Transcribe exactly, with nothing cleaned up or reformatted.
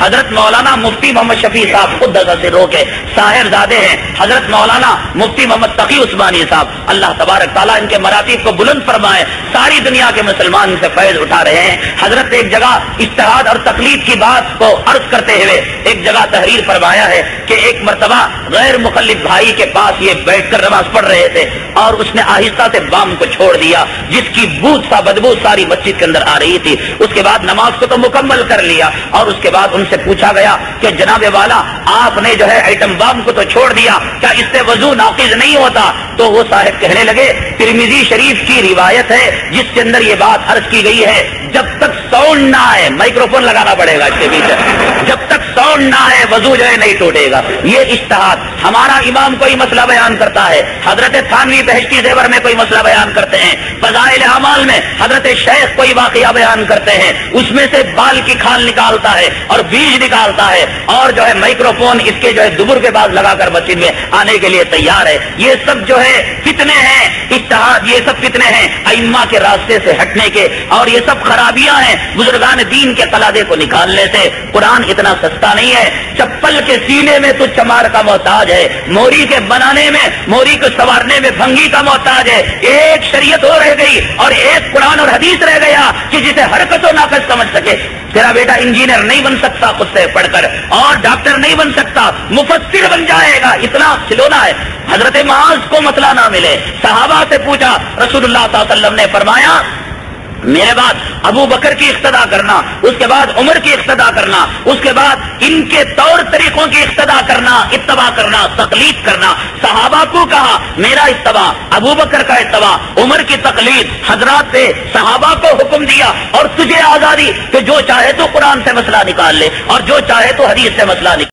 حضرت مولانا مفتی محمد شفیع صاحب خود سے رو کے صاحب زادے ہیں، حضرت مولانا مفتی محمد تقی عثمانی صاحب، اللہ تبارک تعالیٰ ان کے مراتب کو بلند فرمائے، ساری دنیا کے مسلمان سے فیض اٹھا رہے ہیں۔ حضرت ایک جگہ اجتہاد اور تقلید کی بات کو عرض کرتے ہوئے ایک جگہ تحریر فرمایا ہے کہ ایک مرتبہ غیر مخلف بھائی کے پاس یہ بیٹھ کر نماز پڑھ رہے تھے اور اس نے آہستہ سے بام کو چھوڑ دیا، جس کی بوت سا بدبو ساری مسجد کے اندر آ رہی تھی۔ اس کے بعد نماز کو تو مکمل کر لیا اور اس کے بعد ان سے پوچھا گیا کہ جناب والا آپ نے جو ہے ایٹم بام کو تو چھوڑ دیا، کیا اس سے وضو ناقض نہیں ہوتا؟ تو وہ صاحب کہنے لگے ترمذی شریف کی روایت ہے جس کے اندر یہ بات عرض کی گئی ہے جب تک ساؤنڈ نہ آئے، مائکروفون لگانا پڑے گا اس کے بیچ، جب تک ساؤنڈ نہ آئے وضو جو ہے نہیں ٹوٹے گا۔ یہ اجتہاد، ہمارا امام کوئی مسئلہ بیان کرتا ہے، حضرت تھانوی بہشتی زیور میں کوئی مسئلہ بیان کرتے ہیں، فضائل اعمال میں حضرت شیخ کوئی واقعہ بیان کرتے ہیں، اس میں سے بال کی کھال نکالتا ہے اور بیج نکالتا ہے اور جو ہے مائکروفون اس کے جو ہے دبر کے بعد لگا کر مسجد میں آنے کے لیے تیار ہے۔ یہ سب جو ہے فتنے ہیں، اجتہاد یہ سب فتنے ہیں ائمہ کے راستے سے ہٹنے کے، اور یہ سب خرابیاں ہیں بزرگان دین کے قلادے کو نکالنے سے۔ قرآن اتنا سستا نہیں ہے، چپل کے سینے میں تو چمار کا محتاج ہے، موری کے بنانے میں، موری کو سنوارنے میں بھنگی کا محتاج ہے۔ ایک شریعت ہو رہ گئی اور ایک قرآن اور حدیث رہ گیا کہ جسے حرکت و ناقص سمجھ سکے۔ تیرا بیٹا انجینئر نہیں بن سکتا خود سے پڑھ کر، اور ڈاکٹر نہیں بن سکتا، مفسر بن جائے گا، اتنا کھلونا ہے۔ حضرت معاذ کو مسئلہ نہ ملے، صحابہ سے پوچھا، رسول اللہ صلی اللہ علیہ وسلم نے فرمایا میرے بعد ابو بکر کی اقتدا کرنا، اس کے بعد عمر کی اقتدا کرنا، اس کے بعد ان کے طور طریقوں کی اقتدا کرنا، اتباع کرنا، تقلید کرنا۔ صحابہ کو کہا میرا اتباع، ابو بکر کا اتباع، عمر کی تقلید، حضرات سے صحابہ کو حکم دیا، اور تجھے آزادی کہ جو چاہے تو قرآن سے مسئلہ نکال لے اور جو چاہے تو حدیث سے مسئلہ نکال